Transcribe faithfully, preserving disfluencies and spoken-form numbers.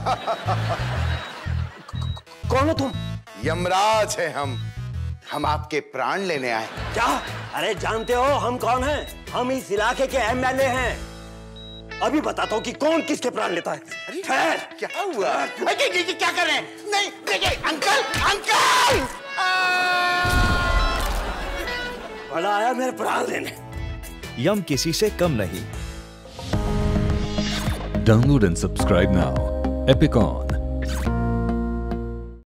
कौन हो तुम? यमराज है हम हम आपके प्राण लेने आए। क्या? अरे जानते हो हम कौन हैं? हम इस इलाके के एमएलए हैं। अभी बताता हूँ कि कौन किसके प्राण लेता है। ठहर, क्या हुआ? क्या कर रहे हैं? नहीं देखिए, अंकल अंकल बड़ा आया मेरे प्राण लेने। यम किसी से कम नहीं। Download and subscribe now. Epicon.